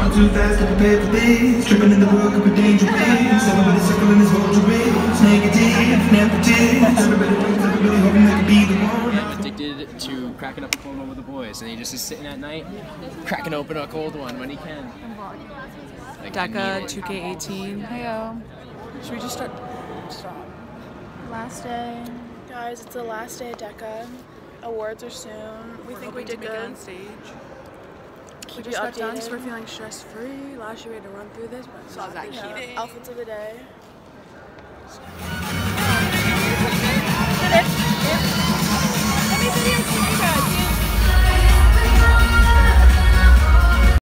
on too fast to prepare for this. Tripping in the world could be dangerous. Everybody circling this vulture race. Negative, negative. Everybody waits, everybody hoping they could be the one. I'm addicted to cracking up a cold one with the boys, and he just is sitting at night, cracking open a cold one when he can. Like, DECA 2K18. Heyo. Should we just start? Stop. Last day. Guys, it's the last day of DECA. Awards are soon. We think we did good. On stage. Keep We you just got done, updated. so we're feeling stress-free. Last year we had to run through this, but So that yeah. Outfits of the day. Let me videotape you guys.